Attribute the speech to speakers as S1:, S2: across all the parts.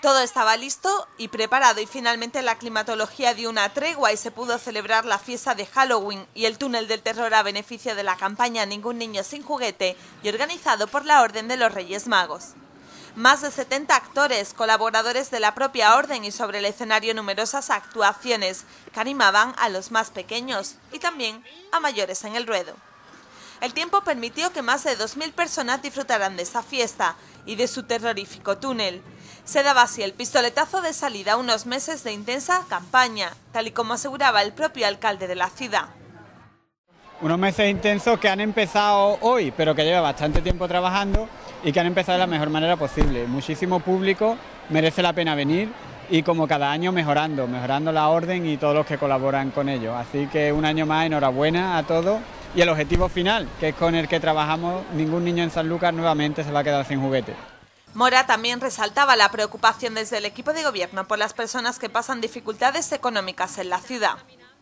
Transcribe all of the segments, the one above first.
S1: Todo estaba listo y preparado y finalmente la climatología dio una tregua y se pudo celebrar la fiesta de Halloween y el túnel del terror a beneficio de la campaña Ningún niño sin juguete y organizado por la Orden de los Reyes Magos. Más de 70 actores, colaboradores de la propia orden y sobre el escenario numerosas actuaciones que animaban a los más pequeños y también a mayores en el ruedo. El tiempo permitió que más de 2000 personas disfrutaran de esta fiesta y de su terrorífico túnel. Se daba así el pistoletazo de salida a unos meses de intensa campaña, tal y como aseguraba el propio alcalde de la ciudad.
S2: Unos meses intensos que han empezado hoy, pero que lleva bastante tiempo trabajando y que han empezado de la mejor manera posible. Muchísimo público, merece la pena venir y como cada año mejorando la orden y todos los que colaboran con ello. Así que un año más, enhorabuena a todos y el objetivo final, que es con el que trabajamos, ningún niño en Sanlúcar nuevamente se va a quedar sin juguete.
S1: Mora también resaltaba la preocupación desde el equipo de gobierno por las personas que pasan dificultades económicas en la ciudad.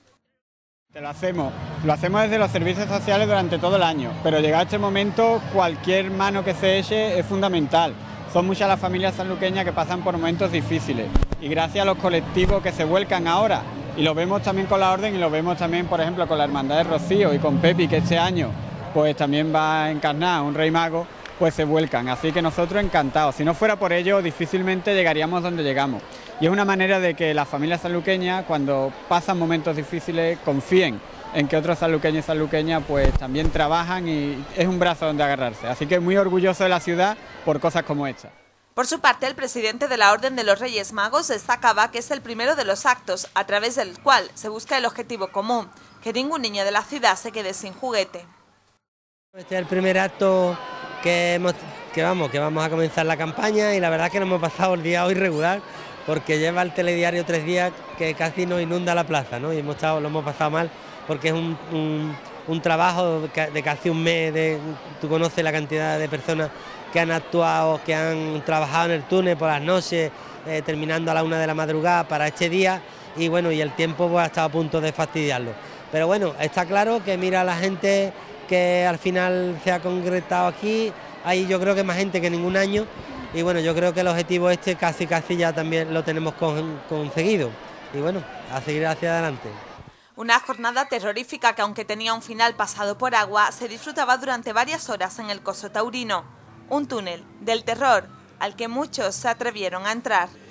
S2: Lo hacemos desde los servicios sociales durante todo el año, pero llegado este momento cualquier mano que se eche es fundamental. Son muchas las familias sanluqueñas que pasan por momentos difíciles y gracias a los colectivos que se vuelcan ahora, y lo vemos también con la orden y lo vemos también por ejemplo con la Hermandad de Rocío y con Pepi, que este año pues también va a encarnar un Rey Mago, pues se vuelcan, así que nosotros encantados. Si no fuera por ello, difícilmente llegaríamos donde llegamos. Y es una manera de que las familias sanluqueñas, cuando pasan momentos difíciles, confíen en que otros sanluqueños y sanluqueñas pues también trabajan y es un brazo donde agarrarse. Así que muy orgulloso de la ciudad por cosas como esta.
S1: Por su parte, el presidente de la Orden de los Reyes Magos destacaba que es el primero de los actos a través del cual se busca el objetivo común, que ningún niño de la ciudad se quede sin juguete.
S3: Este es el primer acto que vamos a comenzar la campaña y la verdad es que nos hemos pasado el día hoy regular porque lleva el telediario 3 días que casi nos inunda la plaza, ¿no? Y lo hemos pasado mal porque es un trabajo de casi un mes, tú conoces la cantidad de personas que han actuado, que han trabajado en el túnel por las noches, terminando a la 1 de la madrugada para este día y bueno, y el tiempo pues, ha estado a punto de fastidiarlo. Pero bueno, está claro que mira la gente que al final se ha concretado aquí, hay yo creo que más gente que ningún año y bueno, yo creo que el objetivo este casi ya también lo tenemos conseguido y bueno, a seguir hacia adelante.
S1: Una jornada terrorífica que aunque tenía un final pasado por agua, se disfrutaba durante varias horas en el Coso Taurino, un túnel del terror al que muchos se atrevieron a entrar.